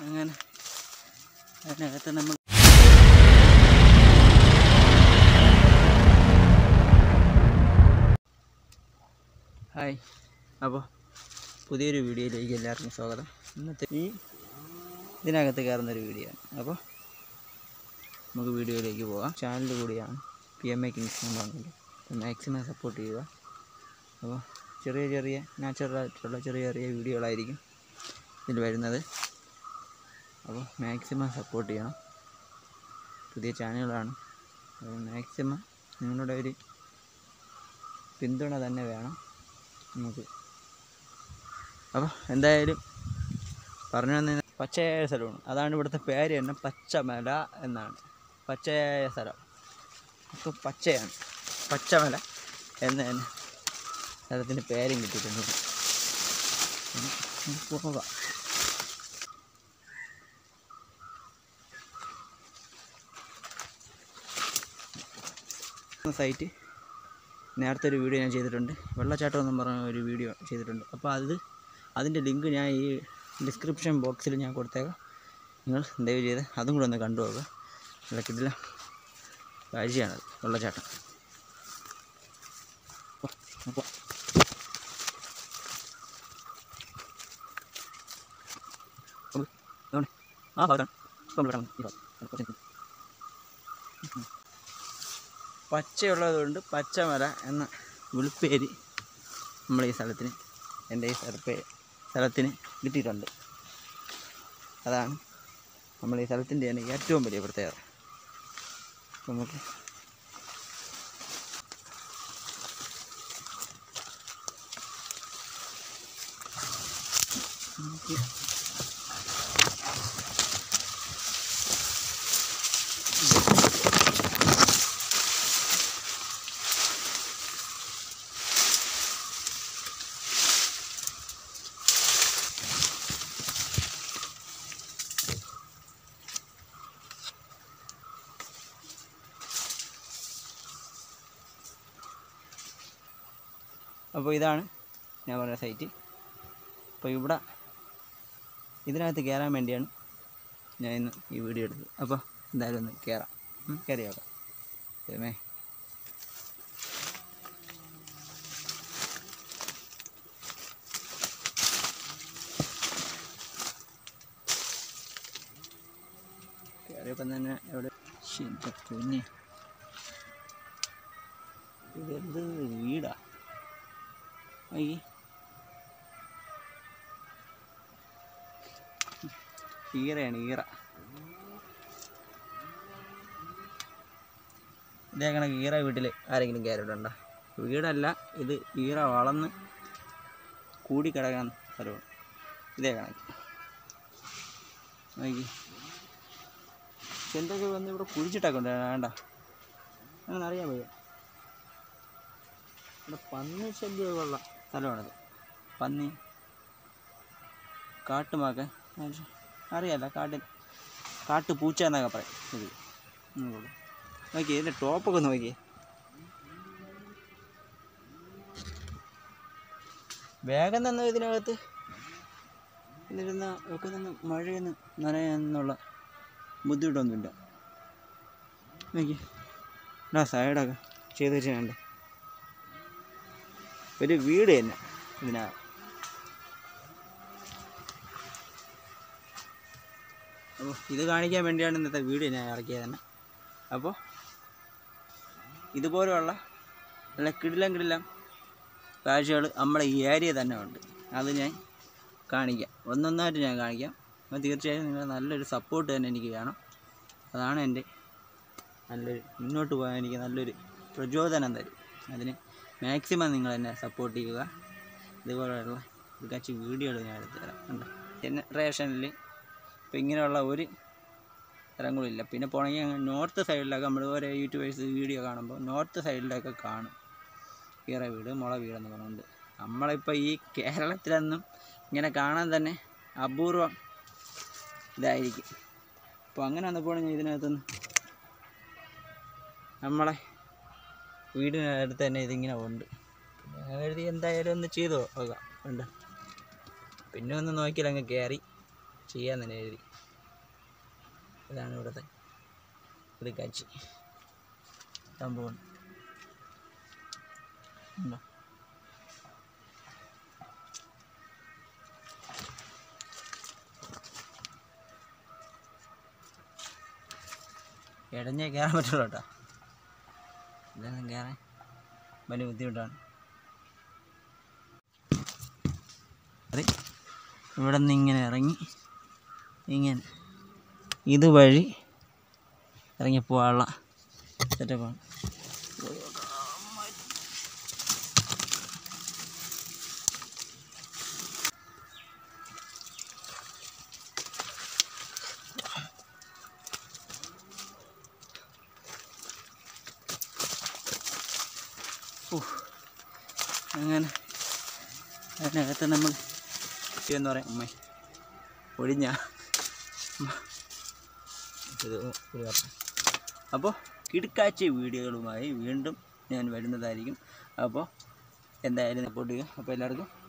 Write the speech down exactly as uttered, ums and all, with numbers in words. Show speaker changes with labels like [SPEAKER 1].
[SPEAKER 1] അങ്ങനെ അതിനകത്ത് നമ്മൾ ഹായ്, അപ്പോൾ പുതിയൊരു വീഡിയോയിലേക്ക് എല്ലാവർക്കും സ്വാഗതം. ഇന്നത്തെ ഈ ഇതിനകത്ത് കയറുന്നൊരു വീഡിയോ ആണ്. അപ്പോൾ നമുക്ക് വീഡിയോയിലേക്ക് പോകാം. ചാനൽ കൂടിയാണ് പി എം എ കിങ്സ് എന്ന് പറഞ്ഞിട്ട്, മാക്സിമം സപ്പോർട്ട് ചെയ്യുക. അപ്പോൾ ചെറിയ ചെറിയ നാച്ചുറലായിട്ടുള്ള ചെറിയ ചെറിയ വീഡിയോകളായിരിക്കും ഇതിൽ വരുന്നത്. അപ്പോൾ മാക്സിമം സപ്പോർട്ട് ചെയ്യണം. പുതിയ ചാനലുകളാണ്, അപ്പോൾ മാക്സിമം നിങ്ങളുടെ ഒരു പിന്തുണ തന്നെ വേണം നമുക്ക്. അപ്പോൾ എന്തായാലും പറഞ്ഞു വന്ന പച്ചയായ സ്ഥലമാണ്. അതാണ് ഇവിടുത്തെ പേര് തന്നെ, പച്ചമല എന്നാണ്. പച്ചയായ സ്ഥലം അപ്പോൾ പച്ചയാണ്, പച്ചമല എന്ന് തന്നെ സ്ഥലത്തിൻ്റെ പേരും കിട്ടിയിട്ടുണ്ട്. പോകാം. സൈറ്റ് നേരത്തെ ഒരു വീഡിയോ ഞാൻ ചെയ്തിട്ടുണ്ട്, വെള്ളച്ചാട്ടം എന്നും പറഞ്ഞ ഒരു വീഡിയോ ചെയ്തിട്ടുണ്ട്. അപ്പോൾ അത് അതിൻ്റെ ലിങ്ക് ഞാൻ ഈ ഡിസ്ക്രിപ്ഷൻ ബോക്സിൽ ഞാൻ കൊടുത്തേക്കാം. നിങ്ങൾ ദയവ് ചെയ്ത് അതും കൂടെ ഒന്ന് കണ്ടുപോകുക. നല്ല കിടിലൻ കാഴ്ചയാണത്, വെള്ളച്ചാട്ടം. അപ്പോൾ ആ ഭാഗത്താണ് പച്ചയുള്ളതുകൊണ്ട് പച്ചമല എന്ന വിളിപ്പേര് നമ്മൾ ഈ സ്ഥലത്തിന്, എൻ്റെ ഈ സ്ഥലപ്പേ സ്ഥലത്തിന് കിട്ടിയിട്ടുണ്ട്. അതാണ് നമ്മൾ ഈ സ്ഥലത്തിൻ്റെ തന്നെ ഏറ്റവും വലിയ പ്രത്യേകത. നമുക്ക് നമുക്ക് അപ്പോൾ ഇതാണ് ഞാൻ പറഞ്ഞ സൈറ്റ്. അപ്പോൾ ഇവിടെ ഇതിനകത്ത് കയറാൻ വേണ്ടിയാണ് ഞാൻ ഇന്ന് ഈ വീഡിയോ എടുത്തത്. അപ്പോൾ എന്തായാലും ഒന്ന് കയറാം, കയറി നോക്കാം. ഏമേ കയറിയപ്പം തന്നെ എവിടെ പിന്നെ ഇതെന്ത് വീടാ ഈ ഈറയാണ്, ഈറ. ഇതേ കണക്ക് ഈറ വീട്ടിൽ ആരെങ്കിലും കയറിയിട്ടുണ്ടോ? വീടല്ല ഇത്, ഈറ വളർന്ന് കൂടിക്കിടക്കാൻ സ്ഥലമാണ്. ഇതേ കണക്ക് നോക്കി എന്തൊക്കെ വന്ന് ഇവിടെ കുഴിച്ചിട്ടൊക്കെ ഉണ്ട്. വേണ്ട അങ്ങനെ അറിയാൻ വയ്യ. ഇവിടെ പന്നി ശല്യമൊക്കെ ഉള്ള സ്ഥലമാണിത്. പന്നി, കാട്ടുമാക്ക അറിയാമല്ല, കാട്ടിൽ കാട്ടുപൂച്ച എന്നൊക്കെ പറയും ഇത്. നോക്കിയേ ഇതിൻ്റെ ടോപ്പൊക്കെ നോക്കിയേ. വേഗം തന്നെ ഇതിനകത്ത് എന്നിരുന്ന ഒക്കെ നിന്ന് മഴയൊന്നും നനയാന്നുള്ള ബുദ്ധിമുട്ടൊന്നുമില്ല. നോക്കി ആ സൈഡൊക്കെ ചെയ്ത് വെച്ചാണ്ട് ഒരു വീട് തന്നെ ഇതിനാ. അപ്പോൾ ഇത് കാണിക്കാൻ വേണ്ടിയാണ് ഇന്നത്തെ വീഡിയോ ഞാൻ ഇറക്കിയത് തന്നെ. അപ്പോൾ ഇതുപോലെയുള്ള നല്ല കിടിലം കിടിലം കാഴ്ചകൾ നമ്മുടെ ഈ ഏരിയ തന്നെ ഉണ്ട്. അത് ഞാൻ കാണിക്കാം, ഒന്നൊന്നായിട്ട് ഞാൻ കാണിക്കാം. അപ്പോൾ തീർച്ചയായും നിങ്ങൾ നല്ലൊരു സപ്പോർട്ട് തന്നെ എനിക്ക് വേണം. അതാണ് എൻ്റെ നല്ലൊരു മുന്നോട്ട് പോകാൻ എനിക്ക് നല്ലൊരു പ്രചോദനം തരും. അതിന് മാക്സിമം നിങ്ങൾ എന്നെ സപ്പോർട്ട് ചെയ്യുക. ഇതുപോലെയുള്ള കുറച്ച് വീഡിയോകൾ ഞാൻ എടുത്തു തരാം. ഉണ്ട് ജനറേഷനിൽ ഇപ്പോൾ ഇങ്ങനെയുള്ള ഒരു സ്ഥലങ്ങളില്ല. പിന്നെ പോകണമെങ്കിൽ നോർത്ത് സൈഡിലൊക്കെ നമ്മൾ ഓരോ യൂട്യൂബേഴ്സ് വീഡിയോ കാണുമ്പോൾ നോർത്ത് സൈഡിലൊക്കെ കാണും ഈറ വീട്, മുള വീടെന്ന് പറഞ്ഞുകൊണ്ട്. നമ്മളിപ്പോൾ ഈ കേരളത്തിലൊന്നും ഇങ്ങനെ കാണാൻ തന്നെ അപൂർവം ഇതായിരിക്കും. അപ്പോൾ അങ്ങനെ വന്നപ്പോൾ ഞാൻ ഇതിനകത്തുനിന്ന് നമ്മളെ വീടിനടുത്ത് തന്നെ ഇതിങ്ങനെ ഉണ്ട്. എഴുതി എന്തായാലും ഒന്ന് ചെയ്തു നോക്കാം. ഉണ്ട് പിന്നെ ഒന്ന് നോക്കിയാൽ അങ്ങ് കയറി ചെയ്യാൻ തന്നെ എഴുതി. ഇതാണ് ഇവിടുത്തെ കിടക്കാച്ചി സംഭവം. ഉണ്ടോ? ഇടഞ്ഞേ കയറാൻ പറ്റുള്ളൂ കേട്ടോ. ഇതൊന്നും കയറാൻ വലിയ ബുദ്ധിമുട്ടാണ്. അതെ, ഇവിടെ നിന്ന് ഇങ്ങനെ ഇറങ്ങി ഇങ്ങനെ ഇതുവഴി ഇറങ്ങിപ്പോവാനുള്ള സെറ്റപ്പാണ്. അങ്ങനെ അതിനകത്ത് നമ്മൾ എന്ന് പറയാം അമ്മ ഒഴിഞ്ഞ ഇത് ഒരു വർഷം. അപ്പോൾ കിടക്കാച്ചി വീഡിയോകളുമായി വീണ്ടും ഞാൻ വരുന്നതായിരിക്കും. അപ്പോൾ എന്തായാലും സപ്പോർട്ട് ചെയ്യുക. അപ്പോൾ എല്ലാവർക്കും